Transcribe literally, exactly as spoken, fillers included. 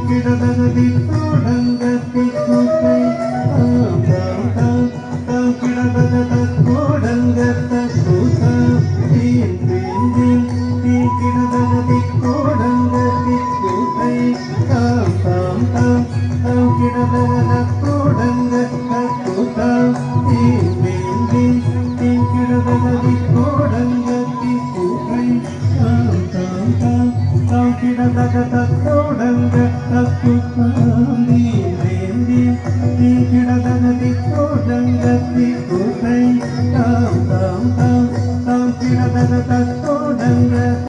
കിടതകതി തുടങ്ങത്തി കുട്ടൈ താം താം താം താം കിടതക തുടങ്ങത്ത കുട്ട തീം തീം തീം തീം കിടതകതി തുടങ്ങത്തി കുട്ടൈ താം താം താം താം കിടതക തുടങ്ങത്ത കുട്ട തീം തീം തീം തീം കിടതകതി തുടങ്ങത്തി കുട്ടൈ താം താം താം താം കിടതക തുടങ്ങത്ത കുട്ട തീം തീം തീം തീം കിടതകതി തുടങ്ങത്തി കുട്ടൈ താം താം താം താം കിടതക തുടങ്ങ